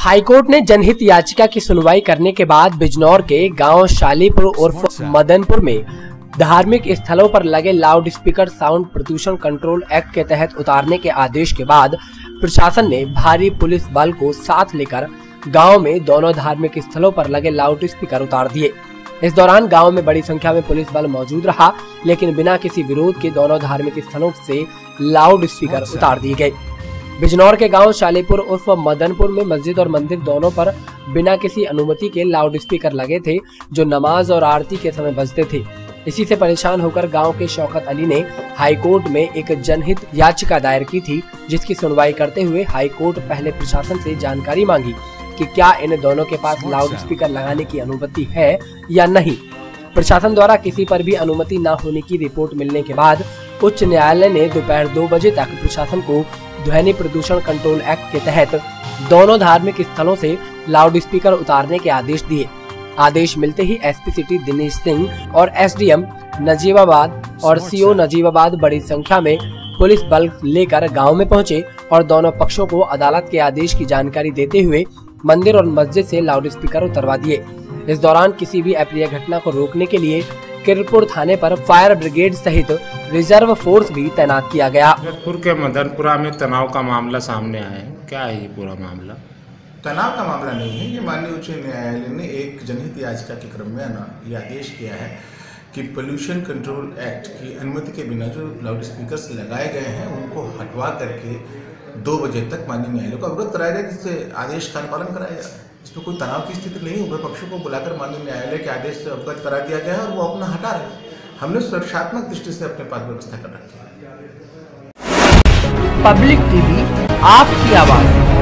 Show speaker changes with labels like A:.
A: High court ने जनहित याचिका की सुनवाई करने के बाद बिजनौर के गांव शालीपुर उर्फ मदनपुर में धार्मिक स्थलों पर लगे लाउड स्पीकर साउंड प्रदूषण कंट्रोल एक्ट के तहत उतारने के आदेश के बाद प्रशासन ने भारी पुलिस बल को साथ लेकर गांव में दोनों धार्मिक स्थलों पर लगे लाउड स्पीकर उतार दिए। इस दौरान गांव में बड़ी संख्या में पुलिस बल मौजूद रहा, लेकिन बिना किसी विरोध के दोनों धार्मिक स्थलों से लाउड स्पीकर उतार दिए गए। बिजनौर के गांव शालीपुर उर्फ मदनपुर में मस्जिद और मंदिर दोनों पर बिना किसी अनुमति के लाउड स्पीकर लगे थे, जो नमाज और आरती के समय बजते थे। इसी से परेशान होकर गांव के शौकत अली ने हाईकोर्ट में एक जनहित याचिका दायर की थी, जिसकी सुनवाई करते हुए हाईकोर्ट पहले प्रशासन से जानकारी मांगी कि क्या इन दोनों के पास लाउड स्पीकर लगाने की अनुमति है या नहीं। प्रशासन द्वारा किसी पर भी अनुमति न होने की रिपोर्ट मिलने के बाद उच्च न्यायालय ने दोपहर 2 बजे तक प्रशासन को ध्वनि प्रदूषण कंट्रोल एक्ट के तहत दोनों धार्मिक स्थलों से लाउड स्पीकर उतारने के आदेश दिए। आदेश मिलते ही एसपी सिटी दिनेश सिंह और एसडीएम नजीबाबाद और सीओ नजीबाबाद बड़ी संख्या में पुलिस बल लेकर गांव में पहुंचे और दोनों पक्षों को अदालत के आदेश की जानकारी देते हुए मंदिर और मस्जिद से लाउड स्पीकर उतरवा दिए। इस दौरान किसी भी अप्रिय घटना को रोकने के लिए किरपुर थाने पर फायर ब्रिगेड सहित रिजर्व फोर्स भी तैनात किया गया।
B: किरपुर के मदनपुरा में तनाव का मामला सामने आया है, क्या है ये पूरा मामला?
C: तनाव का मामला नहीं है। ये माननीय उच्च न्यायालय ने एक जनहित याचिका के क्रम में ये आदेश किया है कि पोल्यूशन कंट्रोल एक्ट की अनुमति के बिना जो लाउड स्पीकर्स लगाए गए हैं उनको हटवा करके 2 बजे तक माननीय न्यायालय को अवगत कराया जाए, जिससे आदेश का अनुपालन कराया जाए। इसमें कोई तनाव की स्थिति नहीं, उभय पक्षों को बुलाकर माननीय न्यायालय के आदेश से अवगत करा दिया गया है और वो अपना हटा रहे हैं। हमने सुरक्षात्मक दृष्टि से अपने पास व्यवस्था कर रखी है।
A: पब्लिक टीवी, आपकी आवाज़।